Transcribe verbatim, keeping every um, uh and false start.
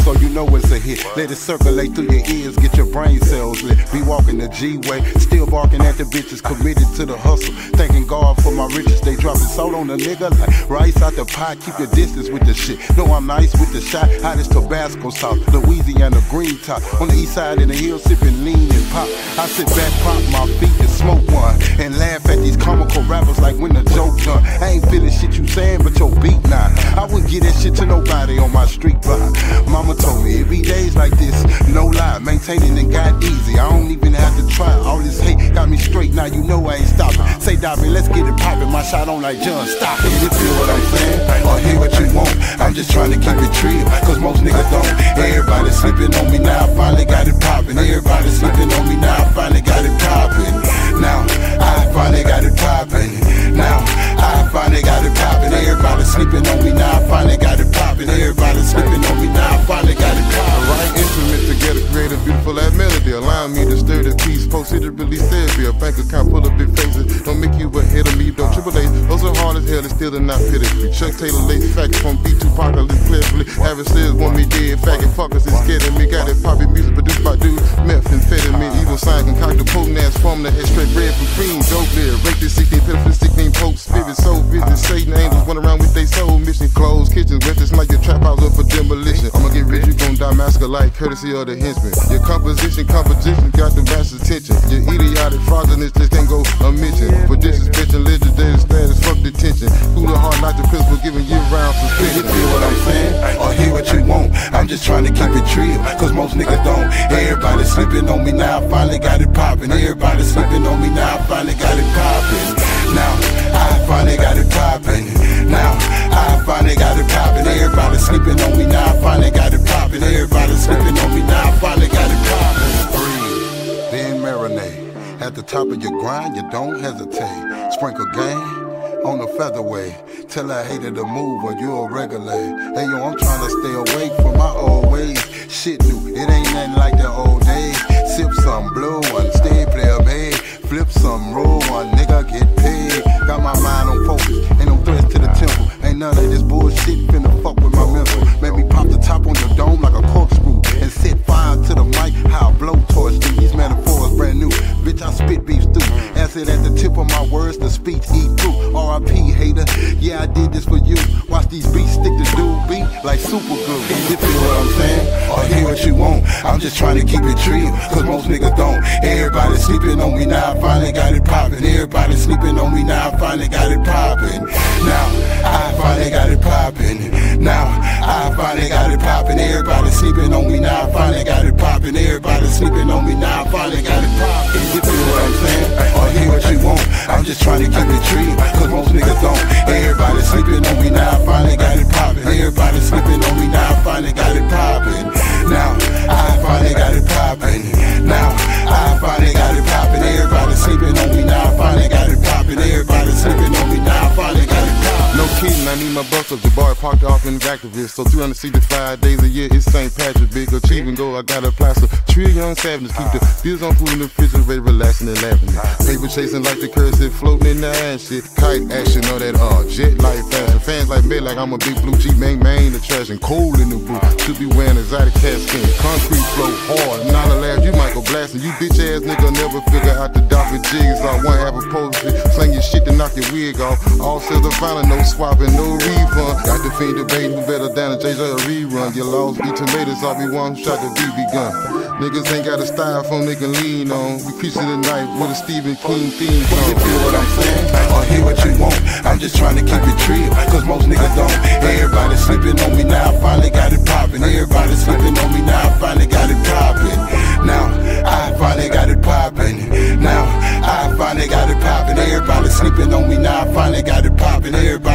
so you know it's a hit. Let it circulate through your ears, get your brain cells lit. Be walking the G-way, still barking at the bitches, committed to the hustle. Thanking God for my riches, they dropping salt on the nigga like rice out the pot. Keep your distance with the shit. Know I'm nice with the shot, hottest Tabasco sauce, Louisiana green top. On the east side in the hill, sipping lean and pop. I sit back, pop my feet and smoke one, and laugh at these comical rappers like when the joke done. I ain't feeling shit you saying, but your beat nah. I wouldn't give that shit to nobody on my street block. Mama told me it be days like this, no lie, maintaining it got easy. I don't even have to try. All this hate got me straight, now you know I ain't stopping. Say Dobby, let's get it poppin', my shot on like John, stop it. You feel what I'm saying? Or hear what you want. I'm just trying to keep it real, cause most niggas don't. Everybody sleeping on me now, I finally got it poppin'. Everybody sleeping on me now, I finally got it poppin'. Now, I finally got it poppin'. Now, I finally got it poppin'. Everybody sleeping on me now, I finally got it poppin'. Everybody sleeping on me now, I finally got it poppin'. Right instrument together, create a beautiful that melody. Allow me to stir the peace, posted to really savvy. A bank account full of big faces, don't make you ahead of me. Don't triple A, those are hard as hell and still not pitifully. Chuck Taylor late facts from B two Apocalypse clearly. Adversaries want me dead, faggot fuckers is scared of me. Got that poppy music produced by dudes, methamphetamine. Evil sign concoct the potent ass formula, extract bread from cream. Dope there, rake this sixteen pitiful sixteen pope spirit, soul visit. Satan angels run around with they soul mission. Closed kitchens, wet this like your trap house up for demolition. I'ma get rich, you gon' die massacre like courtesy of the henchman. Your composition, composition got the vast attention. Your idiotic fraudulence just can't go unmentioned. For disrespecting legendary status, fuck detention. Who the heart like the principal giving year round suspension. You feel what I'm saying? Or hear what you want. I'm just trying to keep it real, cause most niggas don't. Everybody sleeping on me now, I finally got it poppin'. Everybody sleeping on me now, I finally got it poppin'. Now, I finally got it poppin'. Now, I finally got it poppin'. Everybody sleeping on me now, I finally got it poppin'. Everybody sleeping on me now, I finally got it poppin'. Breathe, then marinate. At the top of your grind, you don't hesitate. Sprinkle game on the featherweight. Tell a hater to move or you'll regulate. Hey yo, I'm trying to stay awake from my old ways. Shit new, it ain't nothing like the old days. Sip some blue one, stay player made. Flip some roll one, nigga get paid. Got my mind on focus, ain't no threats to the temple. Ain't none of this bullshit finna fuck with my mental. Make me pop the top on your dome like a corkscrew and set fire to the mic, how I blow torch through. These metaphors brand new, bitch I spit beef through. Acid at the tip of my words, the speech eat through. R I P hater, yeah I did this for you. Watch these beats stick to dude beat like super glue. You feel what I'm saying? Or hear what you want. I'm just trying to keep it real, cause most niggas don't. Everybody sleeping on me now, I finally got it poppin'. Everybody sleeping on me now, I finally got it poppin'. Now, I finally got it poppin'. Now, I finally got it poppin'. Everybody sleeping on me now, I finally got it poppin'. Everybody sleeping on me now, I finally got it poppin'. You feel what I'm saying? Or hear what you want. I'm just trying to keep it real, cause most niggas don't. Everybody sleeping on me now, I finally got it poppin'. Everybody sleeping on me now, I finally got it poppin'. Now, I finally got it poppin'. Now, I finally got it poppin'. Everybody sleeping on me now, I finally got it poppin'. Everybody sleeping on me now, I finally got it poppin'. No kidding, I need my bucks up. The bar parked off in activist. So three hundred sixty-five days a year, it's Saint Patrick. Big achieving goal, I got a plaster. Three young savages, keep the bills on food in the refrigerator, relaxing and laughing. Paper chasing like the cursive, floating in the ass shit. Kite action, all that uh, jet life fashion. Fans like me, like I'm a big blue Jeep, main main the trash and cold in the booth. Should be wearing exotic cat skin. Concrete flow hard, not a laugh, you Michael blasting. You bitch ass nigga never figure out the dot with jigs. Or one half a poetry, sling your shit to knock your wig off. All sales are final, no swapping, no refund. Got the fiend debating who better down and chase a rerun. You lost, eat tomatoes off me one shot the B B gun. Niggas ain't got a styrofoam they can lean on. We preaching tonight with a Stephen King theme song. You feel what I'm saying? Or hear what you want. I'm just trying to keep it real, cause most niggas don't. Everybody sleeping on me now, I finally got it poppin'. Everybody sleeping on me now, I finally got it poppin'. Now, I finally got it poppin'. Now, I finally got it poppin'. Everybody sleeping on me now, I finally got it poppin'. Everybody